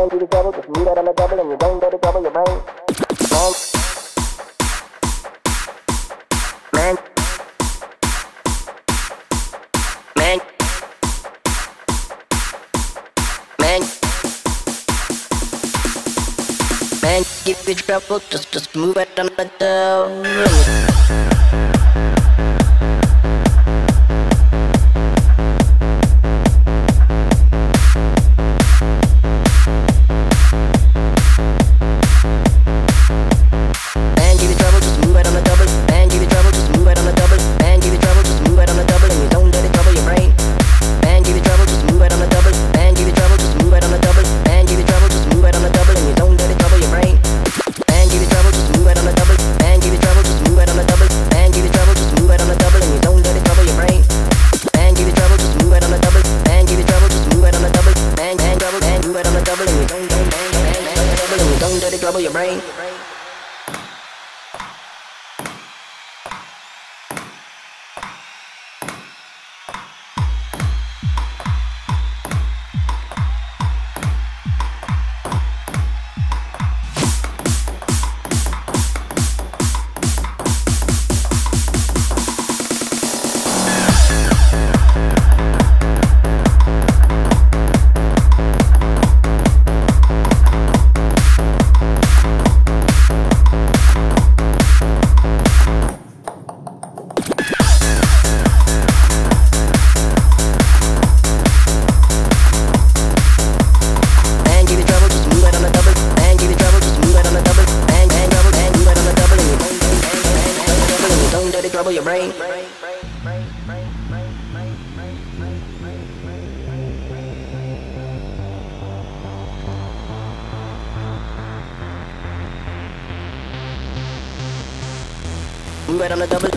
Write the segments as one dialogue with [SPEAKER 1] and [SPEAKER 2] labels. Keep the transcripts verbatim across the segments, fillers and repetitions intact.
[SPEAKER 1] Man, give you trouble, just move that on the double and you don't dirty trouble your brain. Man. Man. Man. Man, give you trouble, just just move it on the double. Trouble your brain. Trouble your brain. Move it on the double.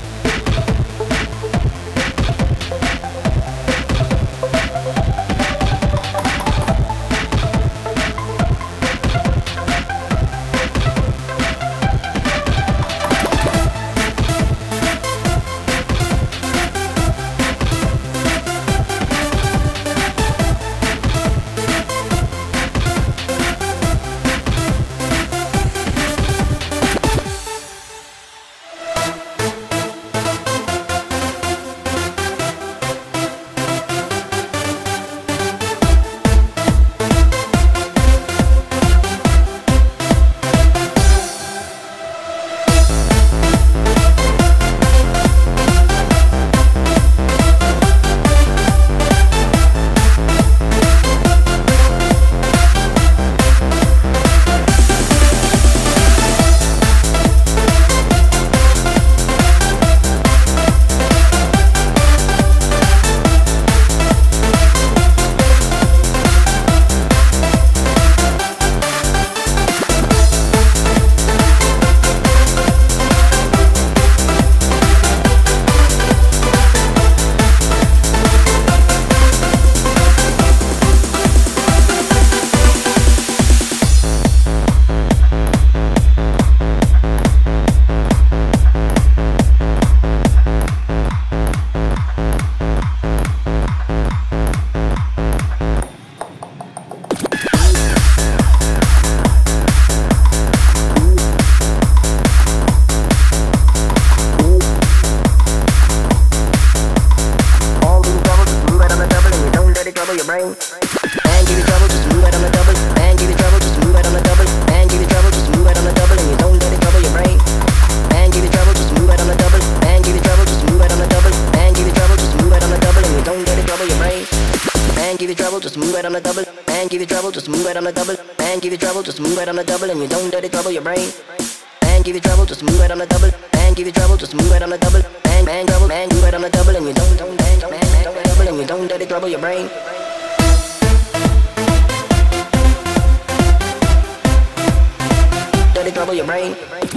[SPEAKER 1] Your brain. Man, give you trouble, just move it on the double. Man, give you trouble, just move it on the double. Man, give you trouble, just move it on the double, and you don't let it trouble your brain. Man, give you trouble, just move it on the double. Man, give you trouble, just move it on the double. Man, give you trouble, just move it on the double, and you don't let it trouble your brain. Man, give you trouble, just move it on the double. Man, give you trouble, just move it on the double. Man, give you trouble, just move it on the double, and you don't let it trouble your brain. Man, give you trouble, just move it on the double. Man, give you trouble, just move it on the double. Man, man, trouble, man, move it on the double, and you don't, don't, man, man, man, double, and you don't let it trouble your brain. Dirty trouble your brain.